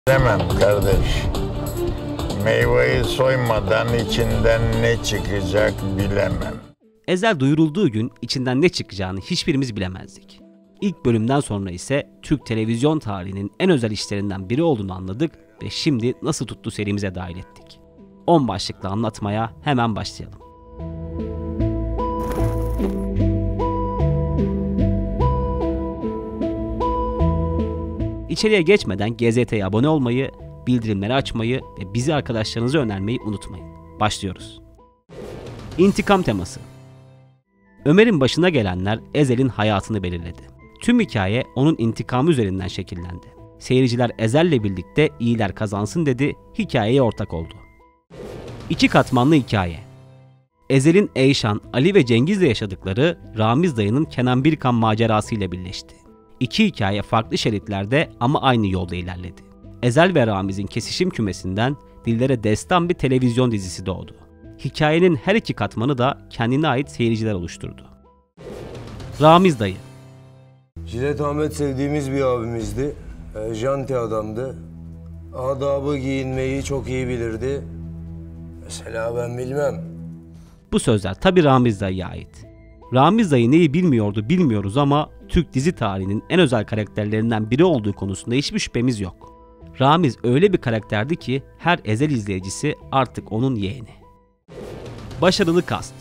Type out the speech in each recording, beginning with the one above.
Bilemem kardeş. Meyveyi soymadan içinden ne çıkacak bilemem. Ezel duyurulduğu gün içinden ne çıkacağını hiçbirimiz bilemezdik. İlk bölümden sonra ise Türk televizyon tarihinin en özel işlerinden biri olduğunu anladık ve şimdi Nasıl Tuttu serimize dahil ettik. 10 başlıklı anlatmaya hemen başlayalım. İçeriye geçmeden GZT'ye abone olmayı, bildirimleri açmayı ve bizi arkadaşlarınıza önermeyi unutmayın. Başlıyoruz. İntikam teması. Ömer'in başına gelenler Ezel'in hayatını belirledi. Tüm hikaye onun intikamı üzerinden şekillendi. Seyirciler Ezel'le birlikte iyiler kazansın dedi, hikayeye ortak oldu. İki katmanlı hikaye. Ezel'in Eyşan, Ali ve Cengiz'le yaşadıkları Ramiz dayının Kenan Birkan macerası ile birleşti. İki hikaye farklı şeritlerde ama aynı yolda ilerledi. Ezel ve Ramiz'in kesişim kümesinden dillere destan bir televizyon dizisi doğdu. Hikayenin her iki katmanı da kendine ait seyirciler oluşturdu. Ramiz dayı. Jilet Ahmet sevdiğimiz bir abimizdi. Janti adamdı. Adabı giyinmeyi çok iyi bilirdi. Mesela ben bilmem. Bu sözler tabi Ramiz dayıya ait. Ramiz dayı neyi bilmiyordu bilmiyoruz ama Türk dizi tarihinin en özel karakterlerinden biri olduğu konusunda hiçbir şüphemiz yok. Ramiz öyle bir karakterdi ki her Ezel izleyicisi artık onun yeğeni. Başarılı kast.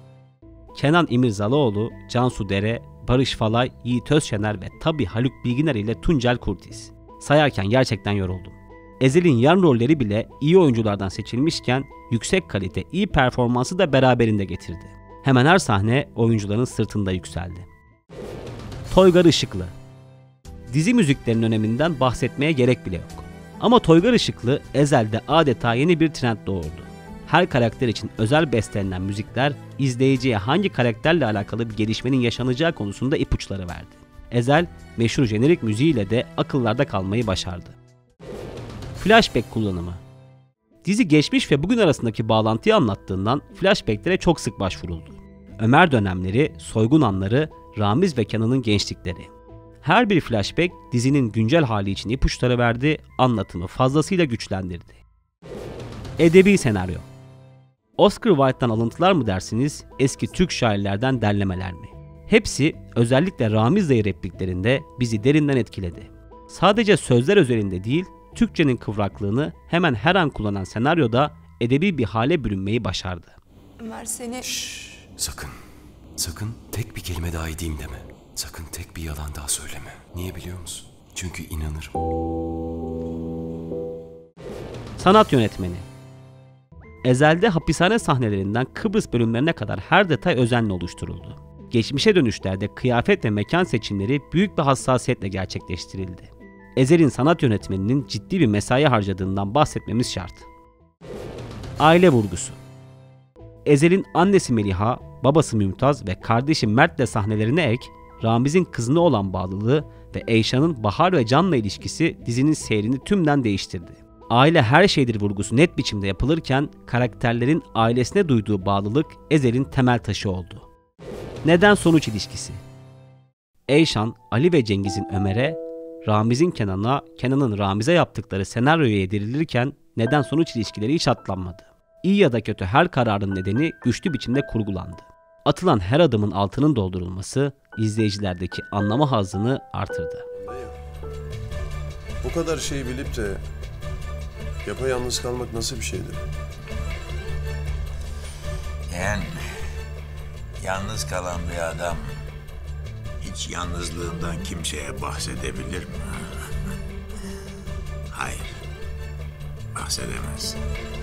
Kenan İmirzalıoğlu, Cansu Dere, Barış Falay, Yiğit Özşener ve tabi Haluk Bilginer ile Tuncel Kurtiz. Sayarken gerçekten yoruldum. Ezel'in yan rolleri bile iyi oyunculardan seçilmişken yüksek kalite, iyi performansı da beraberinde getirdi. Hemen her sahne oyuncuların sırtında yükseldi. Toygar Işıklı. Dizi müziklerinin öneminden bahsetmeye gerek bile yok. Ama Toygar Işıklı Ezel'de adeta yeni bir trend doğurdu. Her karakter için özel bestelenen müzikler izleyiciye hangi karakterle alakalı bir gelişmenin yaşanacağı konusunda ipuçları verdi. Ezel meşhur jenerik müziğiyle de akıllarda kalmayı başardı. Flashback kullanımı. Dizi geçmiş ve bugün arasındaki bağlantıyı anlattığından flashbacklere çok sık başvuruldu. Ömer dönemleri, soygun anları, Ramiz ve Kenan'ın gençlikleri. Her bir flashback dizinin güncel hali için ipuçları verdi, anlatımı fazlasıyla güçlendirdi. Edebi senaryo. Oscar Wilde'dan alıntılar mı dersiniz, eski Türk şairlerden derlemeler mi? Hepsi özellikle Ramiz dayı repliklerinde bizi derinden etkiledi. Sadece sözler özelinde değil, Türkçenin kıvraklığını hemen her an kullanan senaryoda edebi bir hale bürünmeyi başardı. Ömer seni... Sakın tek bir kelime daha edeyim deme. Sakın tek bir yalan daha söyleme. Niye biliyor musun? Çünkü inanırım. Sanat yönetmeni. Ezel'de hapishane sahnelerinden Kıbrıs bölümlerine kadar her detay özenle oluşturuldu. Geçmişe dönüşlerde kıyafet ve mekan seçimleri büyük bir hassasiyetle gerçekleştirildi. Ezel'in sanat yönetmeninin ciddi bir mesai harcadığından bahsetmemiz şart. Aile vurgusu. Ezel'in annesi Meliha, babası Mümtaz ve kardeşi Mert'le sahnelerine ek, Ramiz'in kızına olan bağlılığı ve Eyşan'ın Bahar ve Can'la ilişkisi dizinin seyrini tümden değiştirdi. Aile her şeydir vurgusu net biçimde yapılırken karakterlerin ailesine duyduğu bağlılık Ezel'in temel taşı oldu. Neden-sonuç ilişkisi. Eyşan, Ali ve Cengiz'in Ömer'e, Ramiz'in Kenan'a, Kenan'ın Ramiz'e yaptıkları senaryoya yedirilirken neden-sonuç ilişkileri hiç atlanmadı. İyi ya da kötü her kararın nedeni güçlü biçimde kurgulandı. Atılan her adımın altının doldurulması izleyicilerdeki anlama hazzını artırdı. Bu kadar şeyi bilip de yapayalnız kalmak nasıl bir şeydir? Yani yalnız kalan bir adam hiç yalnızlığından kimseye bahsedebilir mi? Hayır, bahsedemez.